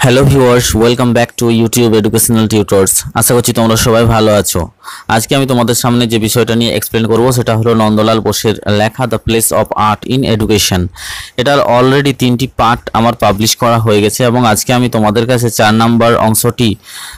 Hello viewers, welcome back to YouTube educational tutors. আশা করছি তোমরা সবাই ভালো আছো। আজকে আমি তোমাদের সামনে যে বিষয়টা নিয়ে এক্সপ্লেন করব সেটা হলো নন্দলাল বোসের লেখা the place of art in education. এটার অলরেডি 3টি পার্ট আমার পাবলিশ করা হয়ে গেছে এবং আজকে আমি তোমাদের কাছে 4 নাম্বার অংশটি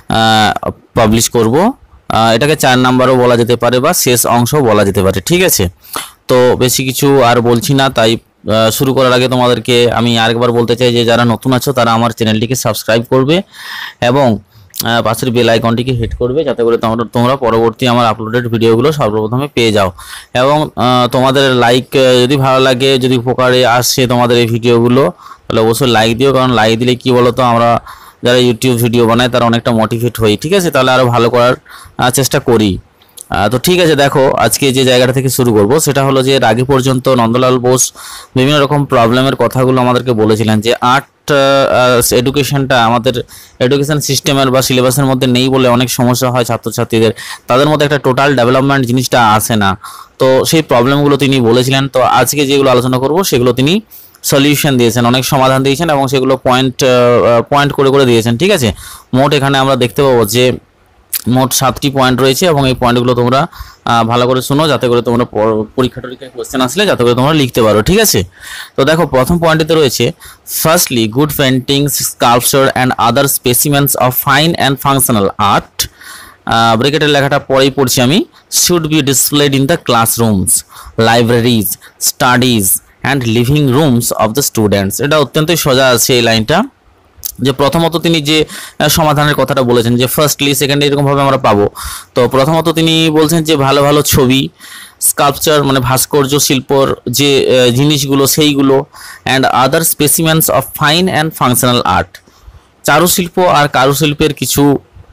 পাবলিশ করব। এটাকে 4 নাম্বারও বলা যেতে পারে বা শেষ অংশ বলা যেতে পারে, ঠিক আছে? তো বেশি কিছু আর বলছি না, তাই শুরু করার আগে তোমাদেরকে আমি আরেকবার বলতে চাই যে যারা নতুন আছো তারা আমার চ্যানেলটিকে সাবস্ক্রাইব করবে এবং পাশের বেল আইকনটিকে হিট করবে যাতে করে তোমরা পরবর্তী আমার আপলোডেড ভিডিওগুলো সর্বপ্রথমে পেয়ে যাও। এবং তোমাদের লাইক যদি ভালো লাগে, যদি উপকারে আসছে তোমাদের এই ভিডিওগুলো, তাহলে অবশ্যই লাইক দিও, কারণ লাইক দিলে কি বলো তো, আমরা যারা ইউটিউব ভিডিও বানায় তারা অনেকটা মোটিভেট হই, ঠিক আছে? তাহলে আরও ভালো করার চেষ্টা করি। তো ঠিক আছে, দেখো আজকে যে জায়গাটা থেকে শুরু করব সেটা হলো যে এর আগে পর্যন্ত নন্দলাল বোস বিভিন্ন রকম প্রবলেমের কথাগুলো আমাদেরকে বলেছিলেন যে আর্ট এডুকেশনটা আমাদের এডুকেশন সিস্টেমের বা সিলেবাসের মধ্যে নেই বলে অনেক সমস্যা হয় ছাত্রছাত্রীদের, তাদের মধ্যে একটা টোটাল ডেভেলপমেন্ট জিনিসটা আসে না। তো সেই প্রবলেমগুলো তিনি বলেছিলেন। তো আজকে যেগুলো আলোচনা করব সেগুলো তিনি সলিউশন দিয়েছেন, অনেক সমাধান দিয়েছেন এবং সেগুলো পয়েন্ট করে করে দিয়েছেন, ঠিক আছে? মোট এখানে আমরা দেখতে পাবো যে মোট 7টি পয়েন্ট রয়েছে এবং এই পয়েন্টগুলো তোমরা ভালো করে শোনো যাতে করে তোমরা পরীক্ষায় কোশ্চেন আসলে যাতে করে তোমরা লিখতে পারো, ঠিক আছে? তো দেখো প্রথম পয়েন্টটিতে রয়েছে, firstly good paintings, sculpture and other specimens of fine and functional art, ব্রেকেটের লেখাটা পরেই পড়ছি আমি, should be displayed in the classrooms, libraries, studies and living rooms of the students. এটা অত্যন্তই সোজা আছে এই লাইনটা, যে প্রথমত তিনি যে সমাধানের কথাটা বলেছেন যে ফার্স্টলি সেকেন্ডলি এরকমভাবে আমরা পাবো। তো প্রথমত তিনি বলছেন যে ভালো ভালো ছবি, স্কাল্পচার মানে ভাস্কর্য শিল্পর যে জিনিসগুলো সেইগুলো, and other specimens of fine and functional art, চারুশিল্প আর কারুশিল্পের কিছু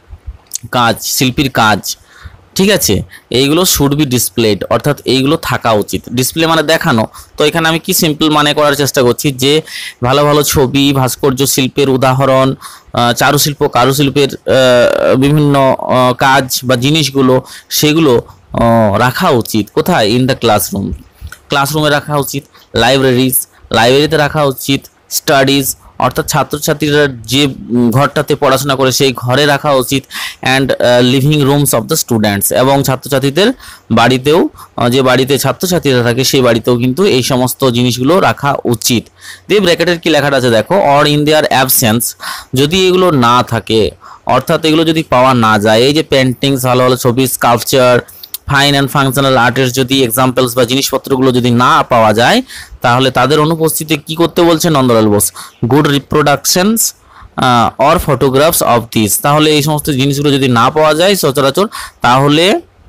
কাজ, শিল্পীর কাজ, ঠিক আছে? এইগুলো শুড বি ডিসপ্লেড, অর্থাৎ এইগুলো থাকা উচিত। ডিসপ্লে মানে দেখানো। তো এখানে আমি কি সিম্পল মানে করার চেষ্টা করছি যে ভালো ভালো ছবি, ভাস্কর্য শিল্পের উদাহরণ, চারুশিল্প কারুশিল্পের বিভিন্ন কাজ বা জিনিসগুলো সেগুলো রাখা উচিত কোথায়? ইন দ্য ক্লাসরুমে রাখা উচিত, লাইব্রেরিতে রাখা উচিত, স্টাডিজ অর্থাৎ ছাত্রছাত্রীরা যে ঘরটাতে পড়াশোনা করে সেই ঘরে রাখা উচিত, and living rooms of the students, এবং ছাত্রছাত্রীদের বাড়িতেও, যে বাড়িতে ছাত্রছাত্রীরা থাকে সেই বাড়িতেও কিন্তু এই সমস্ত জিনিসগুলো রাখা উচিত। দিয়ে ব্র্যাকেটের কি লেখাটা আছে দেখো, অর ইন দেয়ার অ্যাবসেন্স, যদি এগুলো না থাকে, অর্থাৎ এগুলো যদি পাওয়া না যায়, এই যে পেন্টিংস, ভালো ভালো ছবি, স্কাল্পচার, ফাইন অ্যান্ড ফাংশনাল আর্টের যদি এক্সাম্পলস বা জিনিসপত্রগুলো যদি না পাওয়া যায়, তাহলে তাদের অনুপস্থিতিতে কি করতে বলছে Nandalal Bose? Good reproductions or photographs of this, তাহলে এই সমস্ত জিনিসগুলো যদি না পাওয়া যায় সচরাচর, তাহলে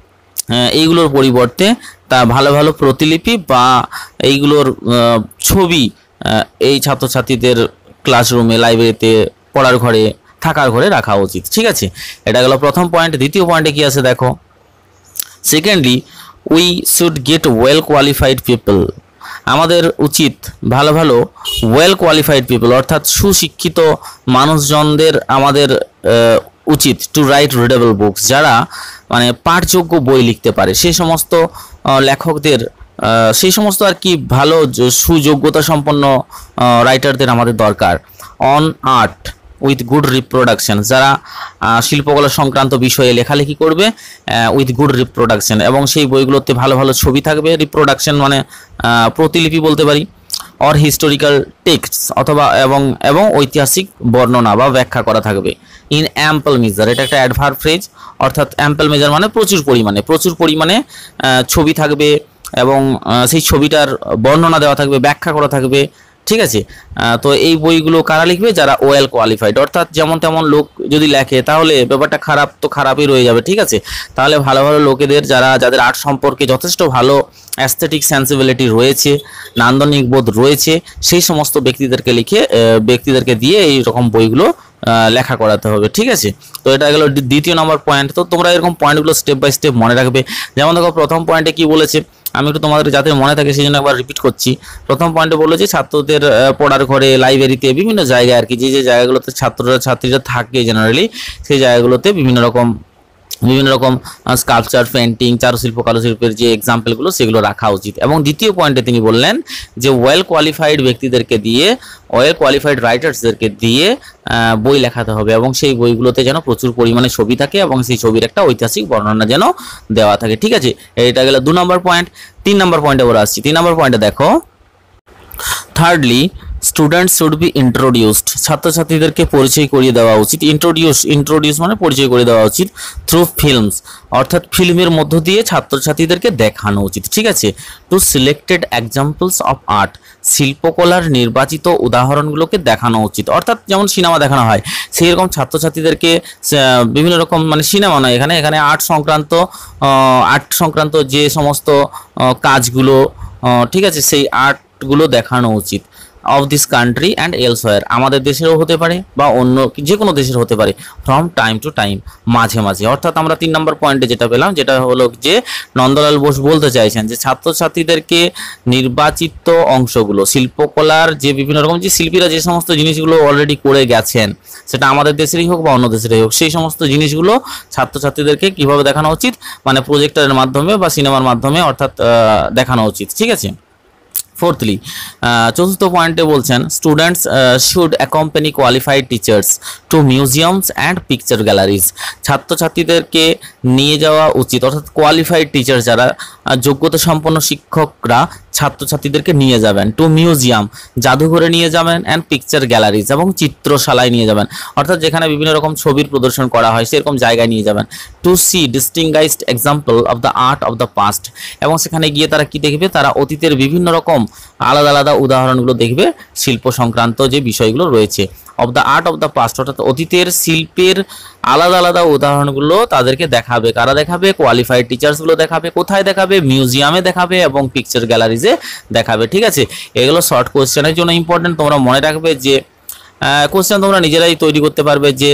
এইগুলোর পরিবর্তে তা ভালো ভালো প্রতিলিপি বা এইগুলোর ছবি এই ছাত্রছাত্রীদের ক্লাসরুমে, লাইব্রেরিতে, পড়ার ঘরে, থাকার ঘরে রাখা উচিত, ঠিক আছে? এটা গেল প্রথম পয়েন্ট। দ্বিতীয় পয়েন্টে কি আছে দেখো, secondly we should get well qualified people, আমাদের উচিত ভালো ভালো ওয়েল কোয়ালিফাইড পিপল অর্থাৎ সুশিক্ষিত মানুষজনদের আমাদের উচিত টু রাইট রিডেবল বুকস, যারা মানে পাঠযোগ্য বই লিখতে পারে সেই সমস্ত লেখকদের, সেই সমস্ত আর কি ভালো সুযোগ্যতা সম্পন্ন রাইটারদের আমাদের দরকার। On art with good reproduction, যারা শিল্পকলা সংক্রান্ত বিষয়ে লেখালেখি করবে উইথ গুড রিপ্রোডাকশন, এবং সেই বইগুলোতে ভালো ভালো ছবি থাকবে, রিপ্রোডাকশন মানে প্রতিলিপি বলতে পারি, অর হিস্টোরিক্যাল টেক্সটস অথবা এবং ঐতিহাসিক বর্ণনা বা ব্যাখ্যা করা থাকবে। ইন অ্যাম্পল মেজার, এটা একটা অ্যাডভার্ব ফ্রেজ, অর্থাৎ অ্যাম্পল মেজার মানে প্রচুর পরিমাণে ছবি থাকবে এবং সেই ছবিটার বর্ণনা দেওয়া থাকবে, ব্যাখ্যা করা থাকবে, ঠিক আছে? তো এই বইগুলো কারা লিখবে? যারা ওয়েল কোয়ালিফাইড, অর্থাৎ যেমন তেমন লোক যদি লেখে তাহলে ব্যাপারটা খারাপ তো খারাপই রয়ে যাবে, ঠিক আছে? তাহলে ভালো ভালো লোকেদের, যাদের আর্ট সম্পর্কে যথেষ্ট ভালো অ্যাস্থেটিক সেন্সিবিলিটি রয়েছে, নান্দনিক বোধ রয়েছে, সেই সমস্ত ব্যক্তিদেরকে দিয়ে এই রকম বইগুলো লেখা করাতে হবে, ঠিক আছে? তো এটা গেল দ্বিতীয় নম্বর পয়েন্ট। তো তোমরা এরকম পয়েন্টগুলো স্টেপ বাই স্টেপ মনে রাখবে। যেমন দেখো প্রথম পয়েন্টে কি বলেছে, আমি একটু তোমাদের যাতে মনে থাকে সেই জন্য একবার রিপিট করছি। প্রথম পয়েন্টে বললো যে ছাত্রদের পড়ার ঘরে, লাইব্রেরিতে, বিভিন্ন জায়গায় আর কি, যে জায়গাগুলোতে ছাত্রীরা থাকে জেনারেলি, সেই জায়গাগুলোতে বিভিন্ন রকম বিভিন্ন রকম স্কাল্পচার, পেন্টিং, চারুশিল্প, কারুশিল্পের যে এক্সাম্পলগুলো সেগুলো রাখা উচিত। এবং দ্বিতীয় পয়েন্টে তিনি বললেন যে ওয়েল কোয়ালিফাইড ব্যক্তিদেরকে দিয়ে, ওয়েল কোয়ালিফাইড রাইটার্সদেরকে দিয়ে বই লেখাতে হবে এবং সেই বইগুলোতে যেন প্রচুর পরিমাণে ছবি থাকে এবং সেই ছবির একটা ঐতিহাসিক বর্ণনা যেন দেওয়া থাকে। ঠিক আছে, এটা গেল 2 নম্বর পয়েন্ট। 3 নম্বর পয়েন্টে ওরা আসছি। 3 নম্বর পয়েন্টে দেখো, thirdly students should be introduced, ছাত্রছাত্রীদেরকে পরিচয় করিয়ে দেওয়া উচিত। ইন্ট্রোডিউস মানে পরিচয় করে দেওয়া উচিত থ্রু ফিল্মস, অর্থাৎ ফিল্মের মধ্য দিয়ে ছাত্রছাত্রীদেরকে দেখানো উচিত। ঠিক আছে, to selected examples of art, শিল্পকলার নির্বাচিত উদাহরণগুলোকে দেখানো উচিত। অর্থাৎ যেমন সিনেমা দেখানো হয় সেই রকম ছাত্রছাত্রীদেরকে বিভিন্ন রকম, মানে সিনেমা নয়, এখানে আর্ট সংক্রান্ত যে সমস্ত কাজগুলো, ঠিক আছে, সেই আর্টগুলো দেখানো উচিত। Of this country and elsewhere, আমাদের দেশেরও হতে পারে বা অন্য যে কোনো দেশের হতে পারে, ফ্রম টাইম টু টাইম, মাঝে মাঝে। অর্থাৎ আমরা 3 নম্বর পয়েন্টে যেটা পেলাম, যেটা হলো যে নন্দলাল বোস বলতে চাইছেন যে ছাত্রছাত্রীদেরকে নির্বাচিত অংশগুলো, শিল্পকলার যে বিভিন্ন রকম, যে শিল্পীরা যে সমস্ত জিনিসগুলো অলরেডি করে গেছেন, সেটা আমাদের দেশেরই হোক বা অন্য দেশেরই হোক, সেই সমস্ত জিনিসগুলো ছাত্রছাত্রীদেরকে কিভাবে দেখানো উচিত, মানে প্রজেক্টরের মাধ্যমে বা সিনেমার মাধ্যমে, অর্থাৎ দেখানো উচিত। ঠিক আছে। ফোর্থলি, চতুর্থ পয়েন্টে বলছেন students should accompany qualified teachers to museums and picture galleries, ছাত্রছাত্রীদেরকে নিয়ে যাওয়া উচিত, অর্থাৎ কোয়ালিফাইড টিচার যারা, যোগ্যতা সম্পন্ন শিক্ষকরা ছাত্রছাত্রীদেরকে নিয়ে যাবেন টু মিউজিয়াম, জাদুঘরে নিয়ে যাবেন, অ্যান্ড পিকচার গ্যালারিজ, এবং চিত্রশালায় নিয়ে যাবেন, অর্থাৎ যেখানে বিভিন্ন রকম ছবির প্রদর্শন করা হয় সেরকম জায়গায় নিয়ে যাবেন। To see distinguished example of the art of the past, এবং সেখানে গিয়ে তারা কি দেখবে, তারা অতীতের বিভিন্ন রকম আলাদা আলাদা উদাহরণগুলো দেখবে, শিল্প সংক্রান্ত যে বিষয়গুলো রয়েছে। Of the art of the past, অর্থাৎ অতীতের শিল্পের আলাদা আলাদা উদাহরণগুলো তাদেরকে দেখাবে। কারা দেখাবে? কোয়ালিফাইড টিচার্সগুলো দেখাবে। কোথায় দেখাবে? মিউজিয়ামে দেখাবে এবং পিকচার গ্যালারিজে দেখাবে। ঠিক আছে, এগুলো শর্ট কোশ্চেনের জন্য ইম্পর্টেন্ট, তোমরা মনে রাখবে যে কোশ্চেন তোমরা নিজেরাই তৈরি করতে পারবে যে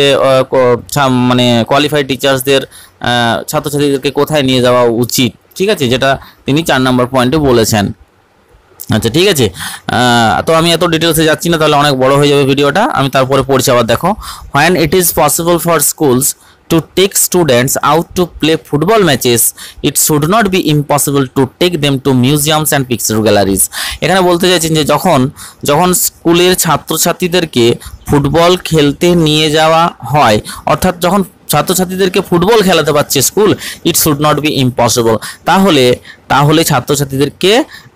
মানে কোয়ালিফাইড টিচার্সদের ছাত্রছাত্রীদেরকে কোথায় নিয়ে যাওয়া উচিত। ঠিক আছে, যেটা তিনি 4 নম্বর পয়েন্টে বলেছেন। আচ্ছা, ঠিক আছে, তো আমি এত ডিটেলসে যাচ্ছি না, তাহলে অনেক বড় হয়ে যাবে ভিডিওটা। আমি তারপরে পড়ছি আবার। দেখো, when it is possible for schools to take students out to play football matches, it should not be impossible to take them to museums and picture galleries. এখানে বলতে চাইছেন যে যখন স্কুলের ছাত্রছাত্রীদেরকে ফুটবল খেলতে নিয়ে যাওয়া হয়, অর্থাৎ যখন ছাত্রছাত্রীদেরকে ফুটবল খেলাতে পারছে school, it should not be impossible, তাহলে ছাত্রছাত্রীদেরকে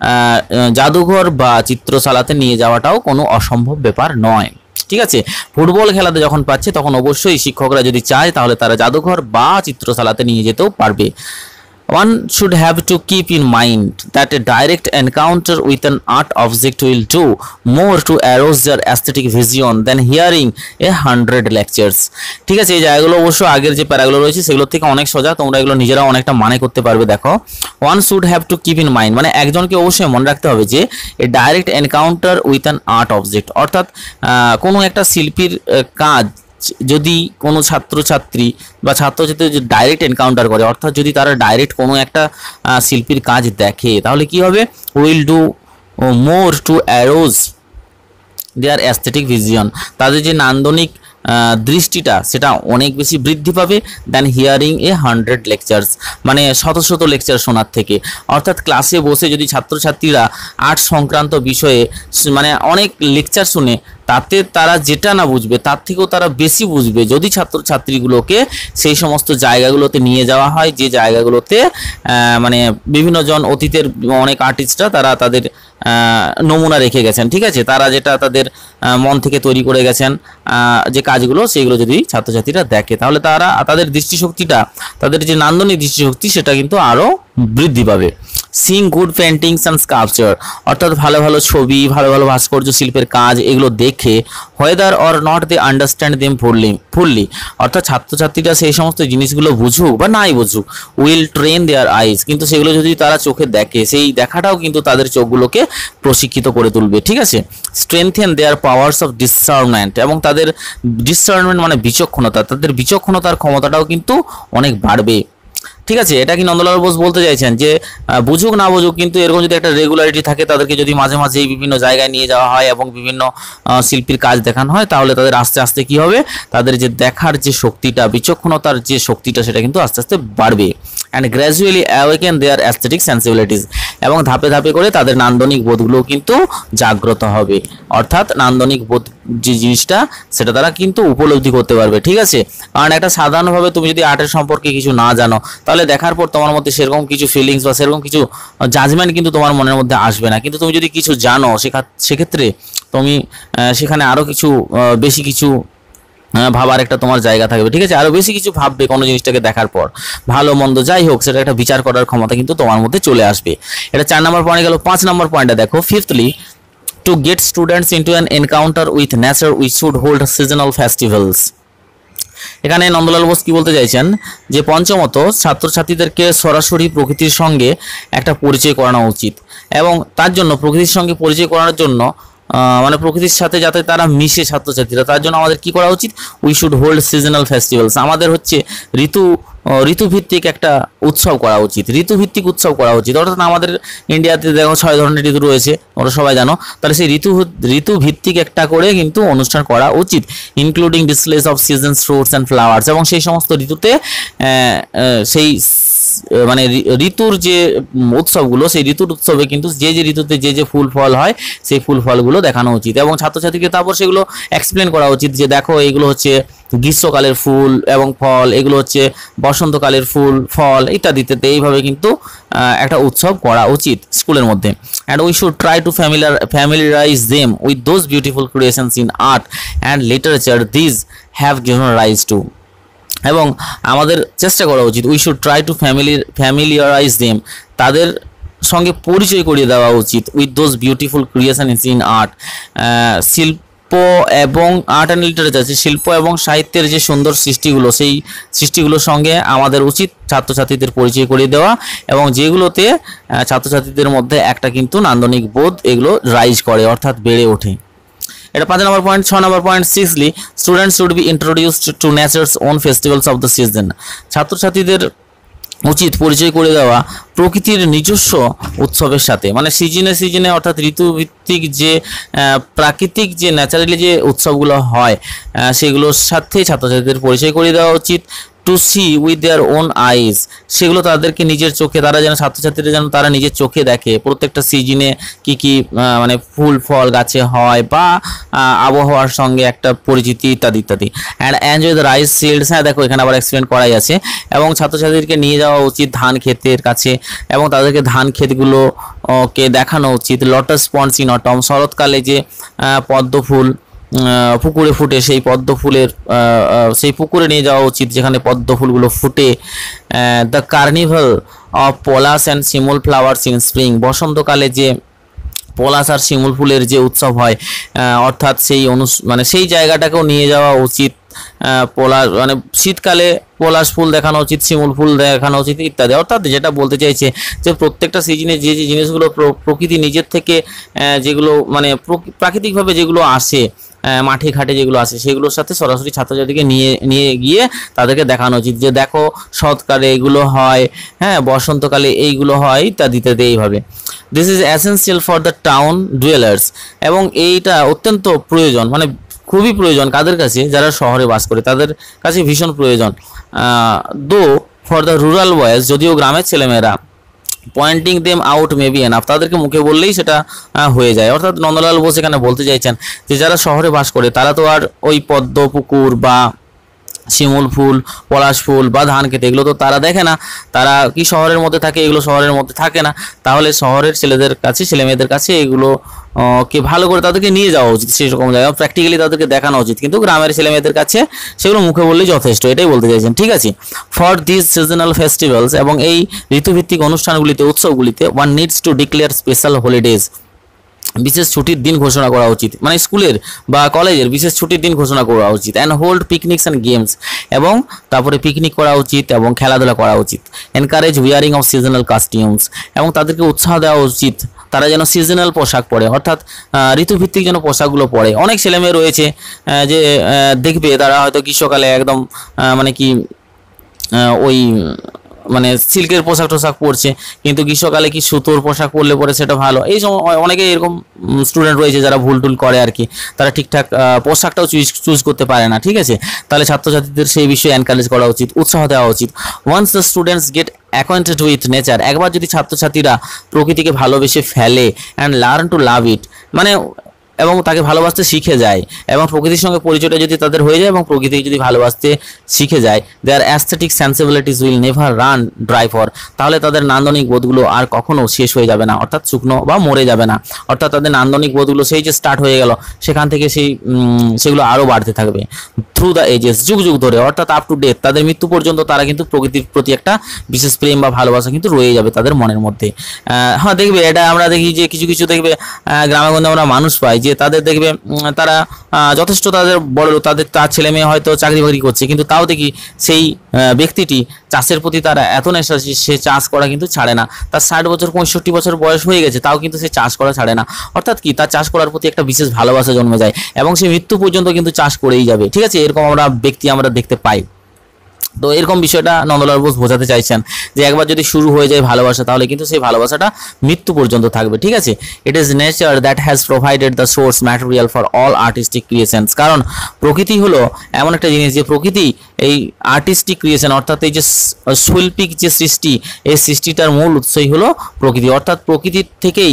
জাদুঘর বা চিত্রশালাতে নিয়ে যাওয়াটাও কোনো অসম্ভব ব্যাপার নয়। ঠিক আছে, ফুটবল খেলাতে যখন পাচ্ছে তখন অবশ্যই শিক্ষকরা যদি চায় তাহলে তারা জাদুঘর বা চিত্রশালাতে নিয়ে যেতেও পারবে। One should have to keep in mind that a direct encounter with an art object will do more to arouse their aesthetic vision than hearing 100 lectures. ঠিক আছে, এই জায়গাগুলো অবশ্য আগের যে প্যারাগুলো রয়েছে সেগুলো থেকে অনেক সোজা, তোমরা এগুলো নিজেরা অনেকটা মানে করতে পারবে। দেখো, one should have to keep in mind, মানে একজনকে অবশ্যই মনে রাখতে হবে যে a direct encounter with an art object, অর্থাৎ কোনো একটা শিল্পীর কাজ যদি কোনো ছাত্রছাত্রী যদি ডাইরেক্ট এনকাউন্টার করে, অর্থাৎ যদি তারা ডাইরেক্ট কোনো একটা শিল্পীর কাজ দেখে, তাহলে কি হবে? Will do more to arouse their aesthetic vision, তাদের যে নান্দনিক দৃষ্টিটা সেটা অনেক বেশি বৃদ্ধি পাবে দেন হিয়ারিং 100 লেকচার্স, মানে শত লেকচার শোনার থেকে। অর্থাৎ ক্লাসে বসে যদি ছাত্রছাত্রীরা আর্ট সংক্রান্ত বিষয়ে মানে অনেক লেকচার শুনে, তাতে তারা যেটা না বুঝবে তার থেকেও তারা বেশি বুঝবে যদি ছাত্রছাত্রীগুলোকে সেই সমস্ত জায়গাগুলোতে নিয়ে যাওয়া হয়, যে জায়গাগুলোতে মানে বিভিন্ন জন অতীতের অনেক আর্টিস্টরা তারা তাদের নমুনা রেখে গেছেন। ঠিক আছে, তারা যেটা তাদের মন থেকে তৈরি করে গেছেন যে কাজগুলো, সেইগুলো যদি ছাত্রছাত্রীরা দেখে তাহলে তাদের দৃষ্টিশক্তিটা, তাদের যে নান্দনিক দৃষ্টিশক্তি সেটা কিন্তু আরও বৃদ্ধি পাবে। Seeing good paintings and sculpture, অর্থাৎ ভালো ভালো ছবি, ভালো ভালো ভাস্কর্য শিল্পের কাজ, এগুলো দেখে whether or not they understand them fully, অর্থাৎ ছাত্রছাত্রীরা সেই সমস্ত জিনিসগুলো বুঝুক বা নাই বুঝুক, উইল ট্রেন দেয়ার আইস, কিন্তু সেগুলো যদি তারা চোখে দেখে, সেই দেখাটাও কিন্তু তাদের চোখগুলোকে প্রশিক্ষিত করে তুলবে। ঠিক আছে, strengthen their powers of discernment, এবং তাদের ডিসসার্নমেন্ট মানে বিচক্ষণতা, তাদের বিচক্ষণতার ক্ষমতাটাও কিন্তু অনেক বাড়বে। ঠিক আছে, এটা কি নন্দলাল বোস বলতে চাইছেন যে বুঝুক না বুঝুক কিন্তু এরকম যদি একটা রেগুলারিটি থাকে, তাদেরকে যদি মাঝে মাঝে বিভিন্ন জায়গায় নিয়ে যাওয়া হয় এবং বিভিন্ন শিল্পীর কাজ দেখানো হয়, তাহলে তাদের আস্তে আস্তে কি হবে, তাদের যে দেখার যে শক্তিটা, বিচক্ষণতার যে শক্তিটা, সেটা কিন্তু আস্তে আস্তে বাড়বে। And gradually awaken their aesthetic sensibilities, এবং ধাপে ধাপে করে তাদের নান্দনিক বোধগুলো কিন্তু জাগ্রত হবে। অর্থাৎ নান্দনিক বোধ যে জিনিসটা, সেটা তারা কিন্তু উপলব্ধি করতে পারবে। ঠিক আছে, কারণ একটা সাধারণভাবে তুমি যদি আর্টের সম্পর্কে কিছু না জানো, তাহলে দেখার পর তোমার মধ্যে সেরকম কিছু ফিলিংস বা সেরকম কিছু জাজমেন্ট কিন্তু তোমার মনের মধ্যে আসবে না। কিন্তু তুমি যদি কিছু জানো, সেক্ষেত্রে তুমি সেখানে আরও কিছু বেশি কিছু ভাবার একটা তোমার জায়গা থাকবে। ঠিক আছে, আরো বেশি কিছু ভাববে কোনো জিনিসটাকে দেখার পর, ভালো মন্দ যাই হোক, সেটা একটা বিচার করার ক্ষমতা কিন্তু তোমার মধ্যে চলে আসবে। এটা 4 নম্বর পয়েন্ট গেল। 5 নম্বর পয়েন্টটা দেখো, fifthly, to get students into an encounter with nature we should hold seasonal festivals. এখানে নন্দলাল বোস কি বলতে চাইছেন, যে পঞ্চমত, ছাত্রছাত্রীদেরকে সরাসরি প্রকৃতির সঙ্গে একটা পরিচয় করানো উচিত, এবং তার জন্য প্রকৃতির সঙ্গে পরিচয় করানোর জন্য মানে প্রকৃতির সাথে যাতে তারা মিশে ছাত্রছাত্রীরা, তার জন্য আমাদের কি করা উচিত, we should hold seasonal festivals. আমাদের হচ্ছে ঋতুভিত্তিক একটা উৎসব করা উচিত, ঋতুভিত্তিক উৎসব করা উচিত। অর্থাৎ আমাদের ইন্ডিয়াতে দেখো 6 ধরনের ঋতু রয়েছে, তোমরা সবাই জানো, তাহলে সেই ঋতুভিত্তিক একটা করে কিন্তু অনুষ্ঠান করা উচিত, including displays of seasons fruits and flowers, এবং সেই সমস্ত ঋতুতে সেই মানে ঋতুর যে উৎসবগুলো, সেই ঋতুর উৎসবে কিন্তু যে যে ঋতুতে যে যে ফুল ফল হয়, সেই ফুল ফলগুলো দেখানো উচিত, এবং ছাত্রছাত্রীকে তারপর সেগুলো এক্সপ্লেন করা উচিত যে দেখো এইগুলো হচ্ছে গ্রীষ্মকালের ফুল এবং ফল, এগুলো হচ্ছে বসন্তকালের ফুল ফল ইত্যাদিতে। এইভাবে কিন্তু একটা উৎসব করা উচিত স্কুলের মধ্যে। And we should try to familiarise them with those beautiful creations in art and literature these have given rise to, এবং আমাদের চেষ্টা করা উচিত, we should try to familiarise them, তাদের সঙ্গে পরিচয় করিয়ে দেওয়া উচিত, with those beautiful creations in art, শিল্প এবং আর্ট অ্যান্ড লিটারেচার, শিল্প এবং সাহিত্যের যে সুন্দর সৃষ্টিগুলো, সেই সৃষ্টিগুলোর সঙ্গে আমাদের উচিত ছাত্রছাত্রীদের পরিচয় করিয়ে দেওয়া, এবং যেগুলোতে ছাত্রছাত্রীদের মধ্যে একটা কিন্তু নান্দনিক বোধ এগুলো রাইজ করে, অর্থাৎ বেড়ে ওঠে। এটা 5 নম্বর পয়েন্ট। 6 নম্বর পয়েন্ট, sixthly, students should be introduced to nature's own festivals of the season. ছাত্রছাত্রীদের উচিত পরিচয় করে দেওয়া প্রকৃতির নিজস্ব উৎসবের সাথে, মানে সিজনে অর্থাৎ ঋতুভিত্তিক যে প্রাকৃতিক যে ন্যাচারালি যে উৎসবগুলো হয়, সেগুলোর সাথে ছাত্রছাত্রীদের পরিচয় করে দেওয়া উচিত। To see with their own eyes, সেগুলো তাদেরকে নিজের চোখে, তারা যেন ছাত্রছাত্রীরা যেন তারা নিজের চোখে দেখে প্রত্যেকটা সিজনে কি কি মানে ফুল ফল গাছে হয়, বা আবহাওয়ার সঙ্গে একটা পরিচিতি ইত্যাদি ইত্যাদি। And enjoy the rice fields, হ্যাঁ দেখো এখানে আবার এক্সপ্লেন করাই আছে, এবং ছাত্রছাত্রীদেরকে নিয়ে যাওয়া উচিত ধান ক্ষেতের কাছে, এবং তাদেরকে ধান ক্ষেতগুলো কে দেখানো উচিত। লটাস পন্ডস ইন অটম, শরৎকালে যে পদ্ম ফুল পুকুরে ফুটে, সেই পদ্ম ফুলের সেই পুকুরে নিয়ে যাওয়া উচিত যেখানে পদ্ম ফুলগুলো ফুটে। The carnival of palash and shimul flowers in spring, বসন্তকালে যে পলাশ আর শিমুল ফুলের যে উৎসব হয়, অর্থাৎ সেই মানে সেই জায়গাটাকেও নিয়ে যাওয়া উচিত। পলাশ মানে শীতকালে পলাশ ফুল দেখানো উচিত, শিমুল ফুল দেখানো উচিত ইত্যাদি। অর্থাৎ যেটা বলতে চাইছে যে প্রত্যেকটা সিজনে যে যে জিনিসগুলো প্রকৃতি নিজের থেকে যেগুলো মানে প্রাকৃতিকভাবে যেগুলো আসে, মাঠে ঘাটে যেগুলো আসে, সেগুলোর সাথে সরাসরি ছাত্রছাত্রীকে নিয়ে গিয়ে তাদেরকে দেখানো উচিত যে দেখো শরৎকালে এগুলো হয়, হ্যাঁ বসন্তকালে এইগুলো হয় ইত্যাদি ইত্যাদি। এইভাবে this is essential for the town dwellers, এবং এইটা অত্যন্ত প্রয়োজন, মানে খুবই প্রয়োজন কাদের কাছে, যারা শহরে বাস করে তাদের কাছে ভীষণ প্রয়োজন। দো ফর দ্য রুরাল বয়েজ, যদিও গ্রামের ছেলেমেয়েরা, pointing them out may be enough, তাদেরকে মুখে বললেই সেটা হয়ে যায়। অর্থাৎ নন্দলাল বোস এখানে বলতে চাইছেন যে যারা শহরে বাস করে তারা তো আর ওই পদ্ম পুকুর বা শিমুল ফুল পলাশ ফুল বা ধান খেতে এগুলো তো তারা দেখে না, তারা কি শহরের মধ্যে থাকে, এগুলো শহরের মধ্যে থাকে না। তাহলে শহরের ছেলেদের কাছে ছেলেমেয়েদের কাছে এগুলো কে ভালো করে তাদেরকে নিয়ে যাওয়া উচিত, সেই রকম জায়গায় প্র্যাকটিক্যালি তাদেরকে দেখানো উচিত। কিন্তু গ্রামের ছেলেমেয়েদের কাছে সেগুলো মুখে বললেই যথেষ্ট, এটাই বলতে চাইছেন। ঠিক আছে, ফর দিস সিজনাল ফেস্টিভ্যালস, এবং এই ঋতুভিত্তিক অনুষ্ঠানগুলিতে উৎসবগুলিতে one needs to declare special holidays, বিশেষ ছুটির দিন ঘোষণা করা উচিত, মানে স্কুলের বা কলেজের বিশেষ ছুটির দিন ঘোষণা করা উচিত। And hold picnics and games, এবং তারপরে পিকনিক করা উচিত এবং খেলাধুলা করা উচিত। Encourage wearing of seasonal costumes, এবং তাদেরকে উৎসাহ দেওয়া উচিত তারা যেন সিজনাল পোশাক পরে, অর্থাৎ ঋতুভিত্তিক যেন পোশাকগুলো পরে। অনেক ছেলেমেয়ে রয়েছে যে দেখবে তারা হয়তো গ্রীষ্মকালে একদম মানে কি ওই মানে সিল্কের পোশাক টোশাক পরছে, কিন্তু গ্রীষ্মকালে কি সুতোর পোশাক পরলে পরে সেটা ভালো। এই সময় অনেকে এরকম স্টুডেন্ট রয়েছে যারা ভুল টুল করে আর কি, তারা ঠিকঠাক পোশাকটাও চুজ করতে পারে না, ঠিক আছে। তাহলে ছাত্রছাত্রীদের সেই বিষয়ে এনকারেজ করা উচিত, উৎসাহ দেওয়া উচিত। Once the students get acquainted with nature, একবার যদি ছাত্রছাত্রীরা প্রকৃতিকে ভালোবেসে ফেলে and learn to love it, মানে এবং তাকে ভালোবাসতে শিখে যায়, এবং প্রকৃতির সঙ্গে পরিচয়টা যদি তাদের হয়ে যায় এবং প্রকৃতিকে যদি ভালোবাসতে শিখে যায়, their aesthetic sensibilities will never run dry for, তাহলে তাদের নান্দনিক বোধগুলো আর কখনো শেষ হয়ে যাবে না, অর্থাৎ শুকনো বা মরে যাবে না। অর্থাৎ তাদের নান্দনিক বোধগুলো সেই যে স্টার্ট হয়ে গেল সেখান থেকে সেগুলো আরও বাড়তে থাকবে থ্রু দ্য এজেস, যুগ যুগ ধরে, অর্থাৎ আপ টু ডেট, তাদের মৃত্যু পর্যন্ত তারা কিন্তু প্রকৃতির প্রতি একটা বিশেষ প্রেম বা ভালোবাসা কিন্তু রয়ে যাবে তাদের মনের মধ্যে। হ্যাঁ, দেখবে এটা আমরা দেখি যে কিছু কিছু দেখবে গ্রামেগঞ্জে আমরা মানুষ পাই যে তাদের দেখবে তারা যথেষ্ট তাদের বড়, তার ছেলে মেয়ে হয়তো চাকরি বাকরি করছে, কিন্তু তাও দেখি সেই ব্যক্তিটি চাষের প্রতি তারা এত নেশা, সে চাষ করা কিন্তু ছাড়ে না। তার 60 বছর 65 বছর বয়স হয়ে গেছে, তাও কিন্তু সে চাষ করা ছাড়ে না। অর্থাৎ কি, তার চাষ করার প্রতি একটা বিশেষ ভালোবাসা জন্মে যায় এবং সে মৃত্যু পর্যন্ত কিন্তু চাষ করেই যাবে, ঠিক আছে। এরকম ব্যক্তি আমরা দেখতে পাই। তো এরকম বিষয়টা নন্দলাল বোস বোঝাতে চাইছেন যে একবার যদি শুরু হয়ে যায় ভালোবাসা, তাহলে কিন্তু সেই ভালোবাসাটা মৃত্যু পর্যন্ত থাকবে, ঠিক আছে। It is nature that has provided the source material for all artistic creations, কারণ প্রকৃতি হলো এমন একটা জিনিস যে প্রকৃতি এই আর্টিস্টিক ক্রিয়েশন, অর্থাৎ এই যে শৈল্পিক যে সৃষ্টি, এই সৃষ্টিটার মূল উৎসই হলো প্রকৃতি, অর্থাৎ প্রকৃতির থেকেই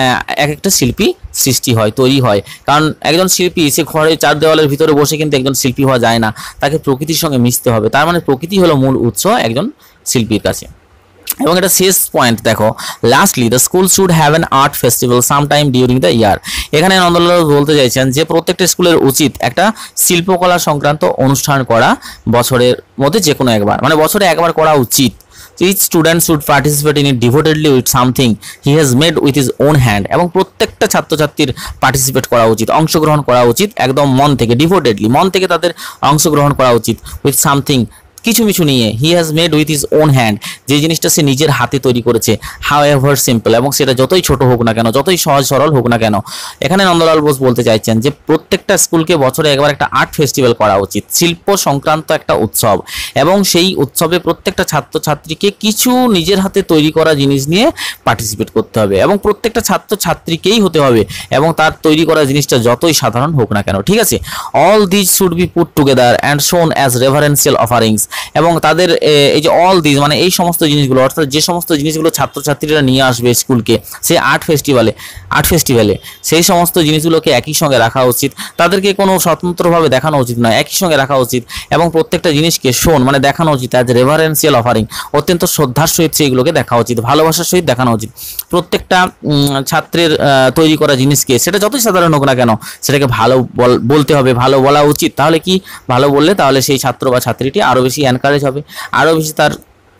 এক একটা শিল্পী সৃষ্টি হয়, তৈরি হয়। কারণ একজন শিল্পী সে ঘরে 4 দেওয়ালের ভিতরে বসে কিন্তু একজন শিল্পী হওয়া যায় না, তাকে প্রকৃতির সঙ্গে মিশতে হবে। তার মানে প্রকৃতি হলো মূল উৎস একজন শিল্পীর কাছে। এবং এটা শেষ পয়েন্ট দেখো, lastly the school should have an art festival some time during the year. এখানে নন্দলাল বলতে চাইছেন যে প্রত্যেকটা স্কুলের উচিত একটা শিল্পকলা সংক্রান্ত অনুষ্ঠান করা বছরের মধ্যে যে কোনো একবার, মানে বছরে একবার করা উচিত। Each student should participate in it devotedly with something he has made with his own hand, এবং প্রত্যেকটা ছাত্রছাত্রীর পার্টিসিপেট করা উচিত, অংশগ্রহণ করা উচিত একদম মন থেকে, ডিভোটেডলি মন থেকে তাদের অংশগ্রহণ করা উচিত, উইথ সামথিং কিছু কিছু নিয়ে, he has made with his own hand, যে জিনিসটা সে নিজের হাতে তৈরি করেছে, হাউ এভার সিম্পল, এবং সেটা যতই ছোট হোক না কেন, যতই সহজ সরল হোক না কেন। এখানে নন্দলাল বোস বলতে চাইছেন যে প্রত্যেকটা স্কুলকে বছরে একবার একটা আর্ট ফেস্টিভ্যাল করা উচিত, শিল্প সংক্রান্ত একটা উৎসব, এবং সেই উৎসবে প্রত্যেকটা ছাত্রছাত্রীকে কিছু নিজের হাতে তৈরি করা জিনিস নিয়ে পার্টিসিপেট করতে হবে, এবং প্রত্যেকটা ছাত্রছাত্রীকেই হতে হবে, এবং তার তৈরি করা জিনিসটা যতই সাধারণ হোক না কেন, ঠিক আছে। All this should be put together and shown as reverential offerings, এবং তাদের এই যে অল দিস মানে এই সমস্ত জিনিসগুলো, অর্থাৎ যে সমস্ত জিনিসগুলো ছাত্রছাত্রীরা নিয়ে আসবে স্কুলকে সেই আর্ট ফেস্টিভ্যালে সেই সমস্ত জিনিসগুলোকে একই সঙ্গে রাখা উচিত, তাদেরকে কোনো স্বতন্ত্রভাবে দেখানো উচিত নয়, একই সঙ্গে রাখা উচিত, এবং প্রত্যেকটা জিনিসকে শোন মানে দেখানো উচিত অ্যাজ রেভারেন্সিয়াল অফারিং, অত্যন্ত শ্রদ্ধার সহিত সেইগুলোকে দেখা উচিত, ভালোবাসার সহিত দেখানো উচিত। প্রত্যেকটা ছাত্রের তৈরি করা জিনিসকে, সেটা যতই সাধারণ হোক না কেন, সেটাকে ভালো বলতে হবে, ভালো বলা উচিত। তাহলে কি, ভালো বললে তাহলে সেই ছাত্র বা ছাত্রীটি আরও বেশি এনকারেজ হবে, আরও বেশি তার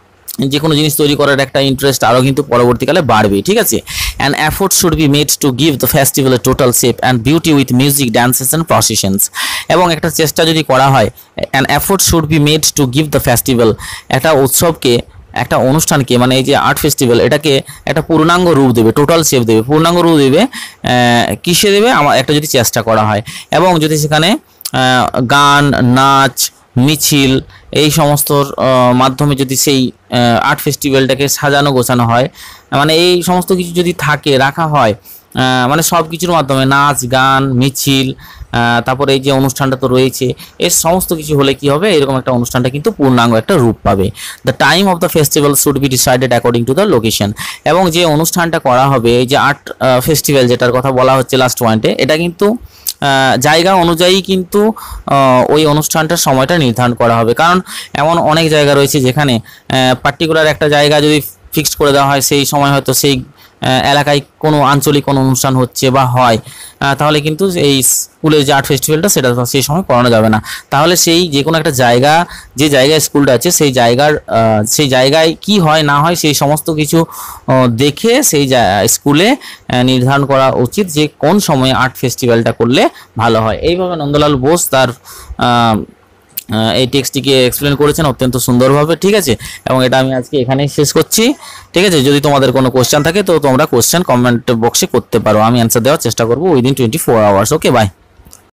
যে কোনো জিনিস তৈরি করার একটা ইন্টারেস্ট আরও কিন্তু পরবর্তীকালে বাড়বে, ঠিক আছে। An effort should be made to give the festival a total shape and beauty with music, dances and processions, এবং একটা চেষ্টা যদি করা হয়, an effort should be made to give the festival, একটা উৎসবকে, একটা অনুষ্ঠানকে, মানে এই যে আর্ট ফেস্টিভ্যাল, এটাকে একটা পূর্ণাঙ্গ রূপ দেবে, টোটাল শেপ দেবে, পূর্ণাঙ্গ রূপ দেবে, কিসে দেবে, আমার একটা যদি চেষ্টা করা হয়, এবং যদি সেখানে গান, নাচ, মিছিল এই সমস্ত মাধ্যমে যদি সেই আর্ট ফেস্টিভ্যালটাকে সাজানো গোছানো হয়, মানে এই সমস্ত কিছু যদি রাখা হয়, মানে সব কিছুর মাধ্যমে নাচ, গান, মিছিল, তারপরে এই যে অনুষ্ঠানটা তো রয়েছে, এর সমস্ত কিছু হলে কি হবে, এরকম একটা অনুষ্ঠানটা কিন্তু পূর্ণাঙ্গ একটা রূপ পাবে। The time of the festival should be decided according to the location, এবং যে অনুষ্ঠানটা করা হবে, এই যে আর্ট ফেস্টিভ্যাল যেটার কথা বলা হচ্ছে লাস্ট পয়েন্টে, এটা কিন্তু জায়গা অনুযায়ী কিন্তু ওই অনুষ্ঠানটার সময়টা নির্ধারণ করা হবে। কারণ এমন অনেক জায়গা রয়েছে যেখানে পার্টিকুলার একটা জায়গা যদি ফিক্সড করে দেওয়া হয়, সেই সময় হয়তো সেই এলাকায় কোনো আঞ্চলিক কোনো অনুষ্ঠান হচ্ছে বা হয়, তাহলে কিন্তু এই স্কুলের যে আর্ট ফেস্টিভ্যালটা সেটা সেই সময় করানো যাবে না। তাহলে সেই যে কোনো একটা জায়গা, যে জায়গায় স্কুলটা আছে সেই জায়গায় কি হয় না হয় সেই সমস্ত কিছু দেখে সেই স্কুলে নির্ধারণ করা উচিত যে কোন সময়ে আর্ট ফেস্টিভ্যালটা করলে ভালো হয়। এইভাবে নন্দলাল বোস তার এই টেক্সটটিকে এক্সপ্লেন করেছেন অত্যন্ত সুন্দরভাবে, ঠিক আছে। এবং এটা আমি আজকে এখানেই শেষ করছি, ঠিক আছে। যদি তোমাদের কোনো কোশ্চেন থাকে তো তোমরা কোশ্চেন কমেন্ট বক্সে করতে পারো, আমি অ্যান্সার দেওয়ার চেষ্টা করবো উইদিন 24 আওয়ার্স। Okay, by.